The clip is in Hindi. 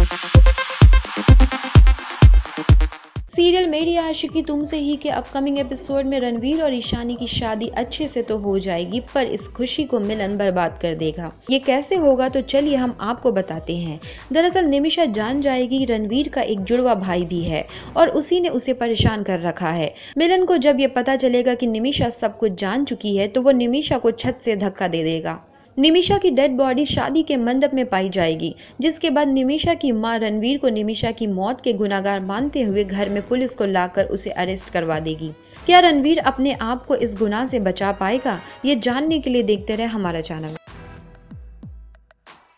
सीरियल मेरी आशिकी तुमसे ही के अपकमिंग एपिसोड में रणवीर और ईशानी की शादी अच्छे से तो हो जाएगी, पर इस खुशी को मिलन बर्बाद कर देगा। ये कैसे होगा, तो चलिए हम आपको बताते हैं। दरअसल निमिषा जान जाएगी रणवीर का एक जुड़वा भाई भी है और उसी ने उसे परेशान कर रखा है। मिलन को जब ये पता चलेगा कि निमिषा सब कुछ जान चुकी है तो वो निमिषा को छत से धक्का दे देगा। निमिषा की डेड बॉडी शादी के मंडप में पाई जाएगी, जिसके बाद निमिषा की मां रणवीर को निमिषा की मौत के गुनहगार मानते हुए घर में पुलिस को लाकर उसे अरेस्ट करवा देगी। क्या रणवीर अपने आप को इस गुनाह से बचा पाएगा? ये जानने के लिए देखते रहे हमारा चैनल।